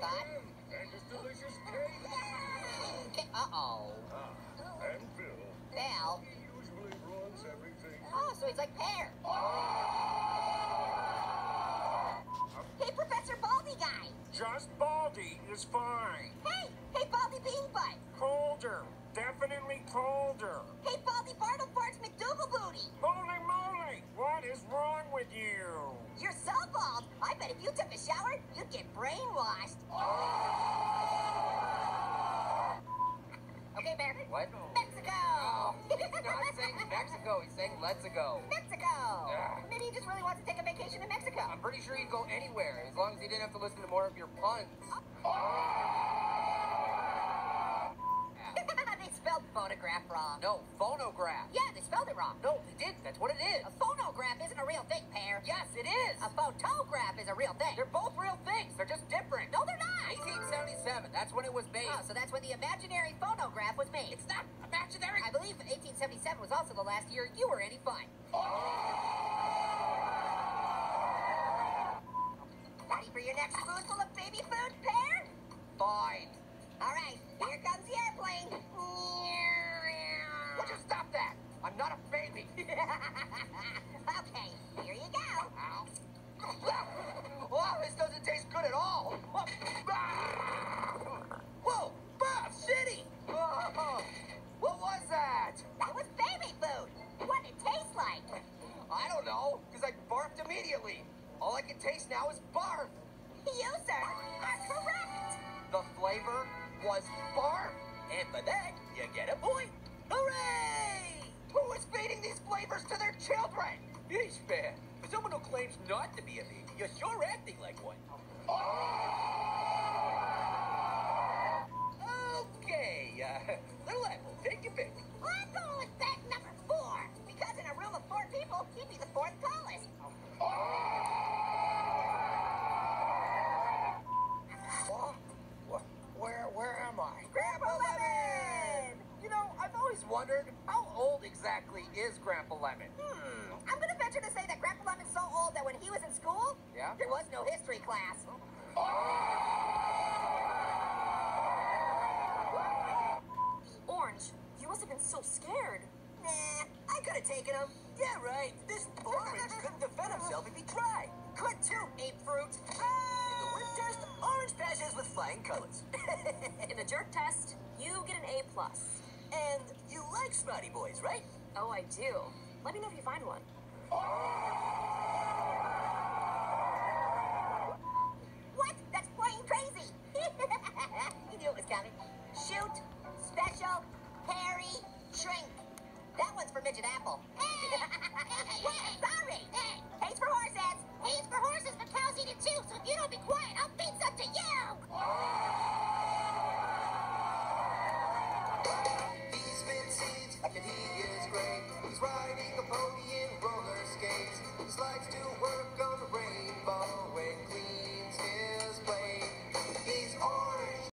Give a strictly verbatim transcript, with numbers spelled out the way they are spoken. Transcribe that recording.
apricot. And his delicious cake. Uh-oh. Ah, and Bill. Bill? He usually ruins everything. Oh, so he's like Pear. Hey, Professor Baldy Guy. Just Baldy is fine. Hey, hey, Baldy Bean Butt. Colder. Definitely colder. Hey, Baldy Bartle Farts McDougal Booty. Holy moly! What is wrong with you? You're so bald, I bet if you took a shower, you'd get brainwashed. Okay, Bear. What? Mexico! He's not saying Mexico, he's saying let's go. Mexico! Ah. Maybe he just really wants to take a vacation in Mexico. I'm pretty sure he'd go anywhere, as long as he didn't have to listen to more of your puns. They spelled photograph wrong. No, phonograph. Yeah, they spelled it wrong. No, they did. That's what it is. A phonograph isn't a real thing, Pear. Yes, it is. A photograph is a real thing. They're both real things. They're just different. No, they're not. eighteen seventy-seven. That's when it was made. Oh, so that's when the imaginary phonograph was made. It's not imaginary. I believe eighteen seventy-seven was also the last year you were any fun. Ready for your next spoonful of baby food, Pear? Fine. All right, here comes the airplane. Would you stop that? I'm not a baby. Okay, here you go. Ow. Wow, this doesn't taste good at all. Whoa, Bob City. What was that? That was baby food. What did it taste like? I don't know, because I barfed immediately. All I can taste now is barf. You, sir, are correct. The flavor was barf. And for that, you get a point. Hooray! Who is feeding these flavors to their children? Yeesh, man. For someone who claims not to be a baby, you're sure acting like one. Okay, uh, Little Apple, take your pick. I'm going with fact number four. Because in a room of four people, he'd be the fourth tallest. What? Where, where am I? Grandpa Lemon! You know, I've always wondered, how old exactly is Grandpa Lemon? Hmm, I'm going to venture to say that Grandpa Lemon's so old that when he was in school, Yeah? there was no history class. Orange, you must have been so scared. Nah, I could have taken him. Yeah, right. This orange couldn't defend himself if he tried. Could too, ape fruit. In the wind test, orange passes with flying colors. In the jerk test, you get an A plus. And you like Smarty Boys, right? Oh, I do. Let me know if you find one.